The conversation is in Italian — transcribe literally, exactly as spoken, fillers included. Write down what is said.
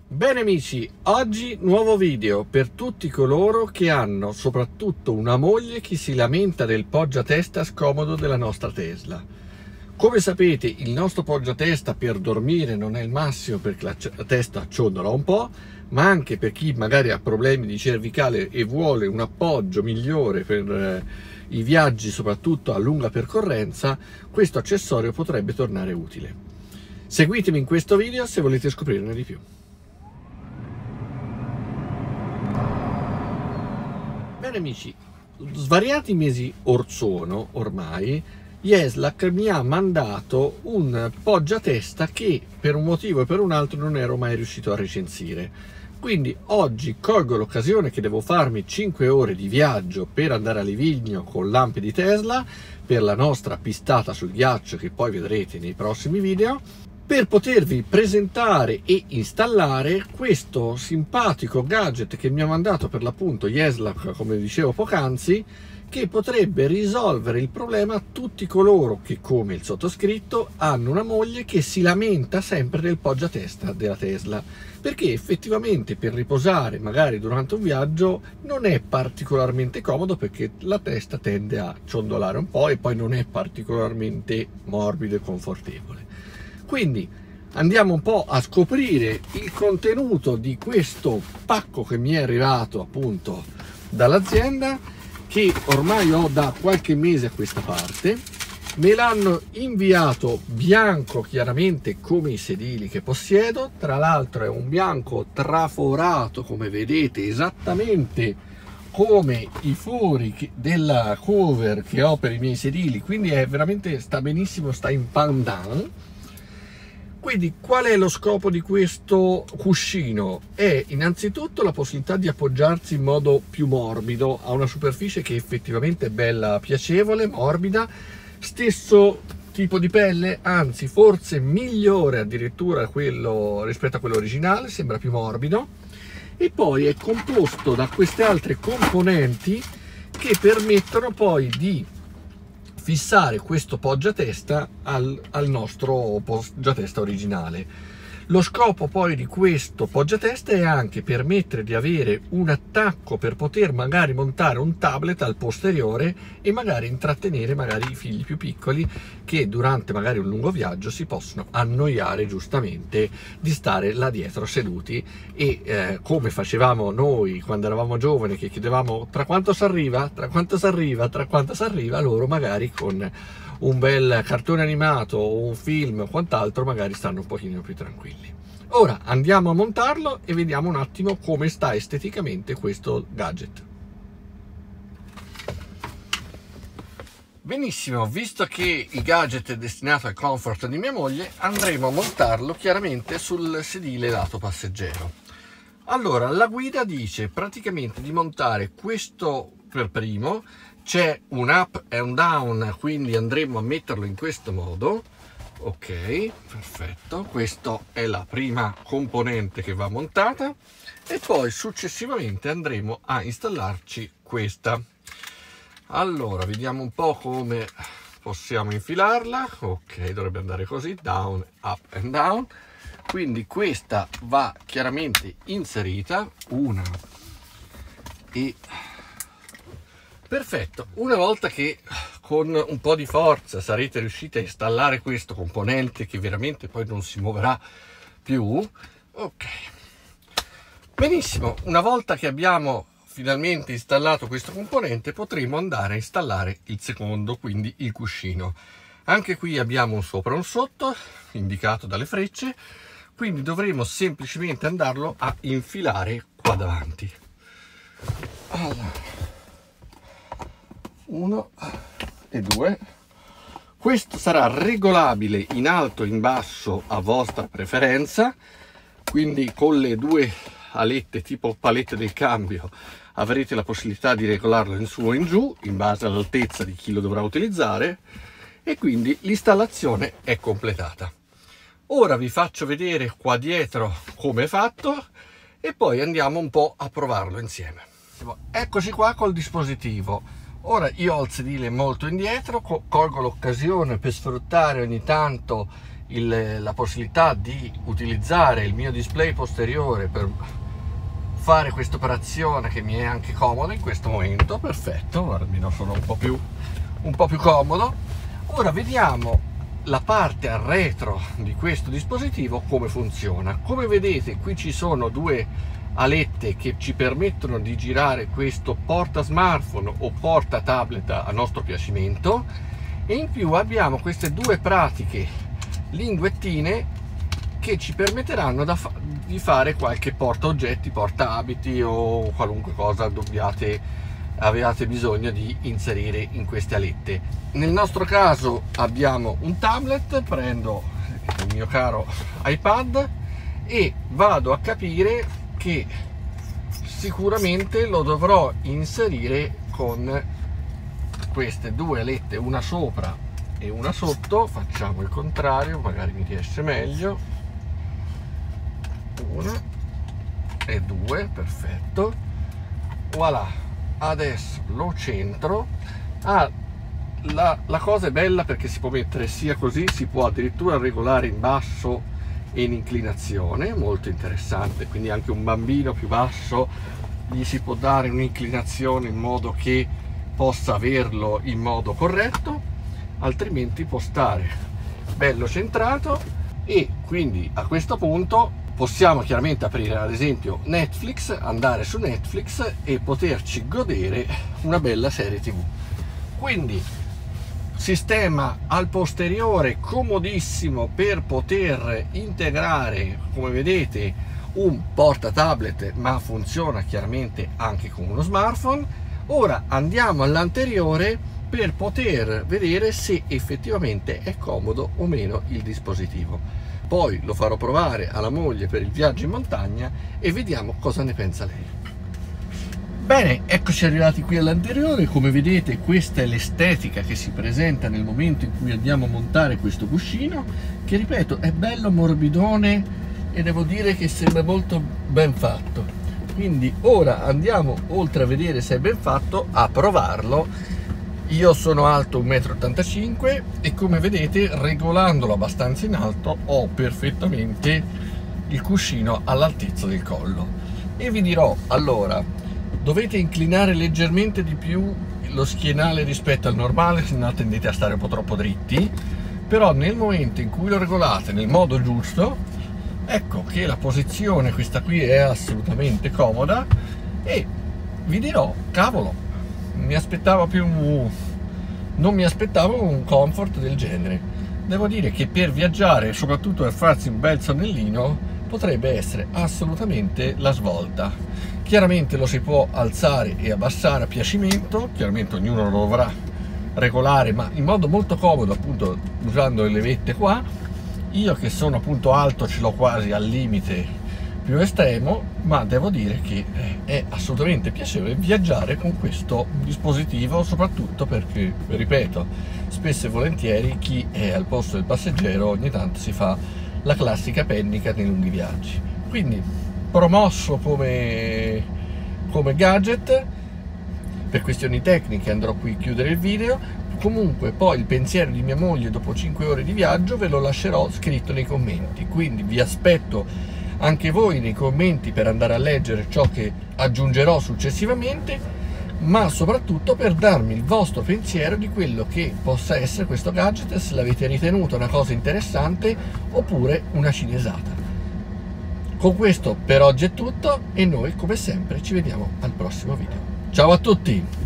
Bene amici, oggi nuovo video per tutti coloro che hanno soprattutto una moglie che si lamenta del poggiatesta scomodo della nostra Tesla. Come sapete, il nostro poggiatesta per dormire non è il massimo perché la testa ciondola un po', ma anche per chi magari ha problemi di cervicale e vuole un appoggio migliore per eh, i viaggi soprattutto a lunga percorrenza, questo accessorio potrebbe tornare utile. Seguitemi in questo video se volete scoprirne di più. Bene amici, svariati mesi or sono ormai Jeslak mi ha mandato un poggiatesta che per un motivo e per un altro non ero mai riuscito a recensire. Quindi oggi colgo l'occasione che devo farmi cinque ore di viaggio per andare a Livigno con l'Amp di Tesla per la nostra pistata sul ghiaccio che poi vedrete nei prossimi video, per potervi presentare e installare questo simpatico gadget che mi ha mandato per l'appunto Jeslak, come dicevo poc'anzi, che potrebbe risolvere il problema a tutti coloro che, come il sottoscritto, hanno una moglie che si lamenta sempre del poggiatesta della Tesla, perché effettivamente per riposare magari durante un viaggio non è particolarmente comodo, perché la testa tende a ciondolare un po' e poi non è particolarmente morbido e confortevole. Quindi andiamo un po' a scoprire il contenuto di questo pacco che mi è arrivato appunto dall'azienda, che ormai ho da qualche mese a questa parte. Me l'hanno inviato bianco, chiaramente come i sedili che possiedo, tra l'altro è un bianco traforato come vedete, esattamente come i fori della cover che ho per i miei sedili, quindi è veramente, sta benissimo, sta in pandan. Quindi qual è lo scopo di questo cuscino? È innanzitutto la possibilità di appoggiarsi in modo più morbido a una superficie che effettivamente è bella, piacevole, morbida, stesso tipo di pelle, anzi forse migliore addirittura quello rispetto a quello originale, sembra più morbido, e poi è composto da queste altre componenti che permettono poi di fissare questo poggiatesta al, al nostro poggiatesta originale. Lo scopo poi di questo poggiatesta è anche permettere di avere un attacco per poter magari montare un tablet al posteriore e magari intrattenere magari i figli più piccoli che durante magari un lungo viaggio si possono annoiare giustamente di stare là dietro seduti e eh, come facevamo noi quando eravamo giovani, che chiedevamo tra quanto si arriva, tra quanto si arriva, tra quanto si arriva, loro magari con un bel cartone animato o un film o quant'altro magari stanno un pochino più tranquilli. Ora andiamo a montarlo e vediamo un attimo come sta esteticamente questo gadget. Benissimo, visto che il gadget è destinato al comfort di mia moglie, andremo a montarlo chiaramente sul sedile lato passeggero. Allora, la guida dice praticamente di montare questo per primo. C'è un up e un down, quindi andremo a metterlo in questo modo. Ok, perfetto, questa è la prima componente che va montata e poi successivamente andremo a installarci questa. Allora, vediamo un po' come possiamo infilarla. Ok, dovrebbe andare così, down, up and down. Quindi questa va chiaramente inserita, una e... Perfetto, una volta che con un po' di forza sarete riusciti a installare questo componente che veramente poi non si muoverà più, ok, benissimo, una volta che abbiamo finalmente installato questo componente potremo andare a installare il secondo, quindi il cuscino. Anche qui abbiamo un sopra e un sotto indicato dalle frecce, quindi dovremo semplicemente andarlo a infilare qua davanti. Allora, uno e due. Questo sarà regolabile in alto e in basso a vostra preferenza, quindi con le due alette tipo palette del cambio avrete la possibilità di regolarlo in su o in giù in base all'altezza di chi lo dovrà utilizzare, e quindi l'installazione è completata. Ora vi faccio vedere qua dietro come è fatto e poi andiamo un po' a provarlo insieme. Eccoci qua col dispositivo. Ora io ho il sedile molto indietro, colgo l'occasione per sfruttare ogni tanto il, la possibilità di utilizzare il mio display posteriore per fare questa operazione che mi è anche comoda in questo momento. Perfetto, almeno sono un po' più, un po' più comodo. Ora vediamo la parte al retro di questo dispositivo come funziona. Come vedete, qui ci sono due alette che ci permettono di girare questo porta smartphone o porta tablet a nostro piacimento, e in più abbiamo queste due pratiche linguettine che ci permetteranno da fa di fare qualche porta oggetti, porta abiti o qualunque cosa dobbiate avevate bisogno di inserire in queste alette. Nel nostro caso abbiamo un tablet, prendo il mio caro iPad e vado a capire che sicuramente lo dovrò inserire con queste due alette, una sopra e una sotto. Facciamo il contrario, magari mi riesce meglio. Una e due, perfetto, voilà. Adesso lo centro. Ah, la, la cosa è bella perché si può mettere sia così, si può addirittura regolare in basso e in inclinazione, molto interessante. Quindi anche un bambino più basso gli si può dare un'inclinazione in modo che possa averlo in modo corretto, altrimenti può stare bello centrato. E quindi a questo punto possiamo chiaramente aprire ad esempio Netflix, andare su Netflix e poterci godere una bella serie tv. Quindi sistema al posteriore comodissimo per poter integrare, come vedete, un porta tablet, ma funziona chiaramente anche con uno smartphone. Ora andiamo all'anteriore per poter vedere se effettivamente è comodo o meno il dispositivo. Poi lo farò provare alla moglie per il viaggio in montagna e vediamo cosa ne pensa lei. Bene, eccoci arrivati qui all'anteriore. Come vedete, questa è l'estetica che si presenta nel momento in cui andiamo a montare questo cuscino, che ripeto è bello morbidone e devo dire che sembra molto ben fatto. Quindi ora andiamo, oltre a vedere se è ben fatto, a provarlo. Io sono alto un metro e ottantacinque e come vedete, regolandolo abbastanza in alto, ho perfettamente il cuscino all'altezza del collo. E vi dirò, allora, dovete inclinare leggermente di più lo schienale rispetto al normale, se no tendete a stare un po' troppo dritti, però nel momento in cui lo regolate nel modo giusto, ecco che la posizione, questa qui, è assolutamente comoda. E vi dirò, cavolo, mi aspettavo più non mi aspettavo un comfort del genere. Devo dire che per viaggiare, soprattutto per farsi un bel sonnellino, potrebbe essere assolutamente la svolta. Chiaramente lo si può alzare e abbassare a piacimento, chiaramente ognuno lo dovrà regolare, ma in modo molto comodo, appunto usando le levette qua. Io che sono appunto alto ce l'ho quasi al limite più estremo, ma devo dire che è assolutamente piacevole viaggiare con questo dispositivo, soprattutto perché, ripeto, spesso e volentieri chi è al posto del passeggero ogni tanto si fa la classica pennica nei lunghi viaggi. Quindi promosso come, come gadget. Per questioni tecniche andrò qui a chiudere il video. Comunque poi il pensiero di mia moglie dopo cinque ore di viaggio ve lo lascerò scritto nei commenti, quindi vi aspetto anche voi nei commenti per andare a leggere ciò che aggiungerò successivamente, ma soprattutto per darmi il vostro pensiero di quello che possa essere questo gadget, se l'avete ritenuto una cosa interessante oppure una cinesata. Con questo per oggi è tutto e noi come sempre ci vediamo al prossimo video. Ciao a tutti!